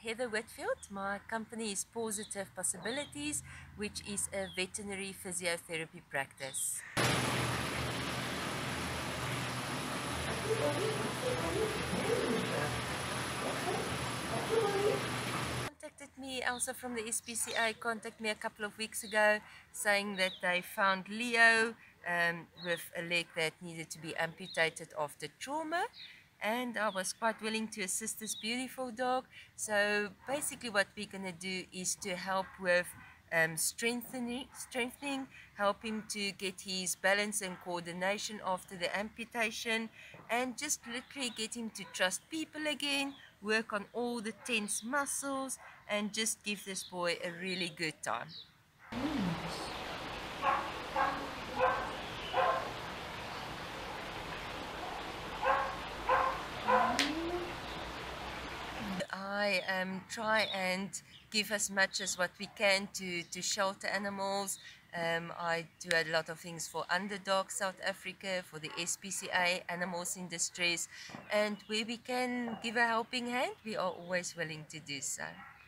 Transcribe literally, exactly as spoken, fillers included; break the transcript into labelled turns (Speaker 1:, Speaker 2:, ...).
Speaker 1: Heather Whitfield. My company is Positive Possibilities, which is a veterinary physiotherapy practice. Contacted me, Elsa from the S P C A contacted me a couple of weeks ago saying that they found Leo um, with a leg that needed to be amputated after trauma, and I was quite willing to assist this beautiful dog. So basically what we're going to do is to help with um, strengthening, strengthening, help him to get his balance and coordination after the amputation, and just literally get him to trust people again, work on all the tense muscles, and just give this boy a really good time. I um, try and give as much as what we can to, to shelter animals. Um, I do a lot of things for Underdog South Africa, for the S P C A, Animals in Distress, and where we can give a helping hand, we are always willing to do so.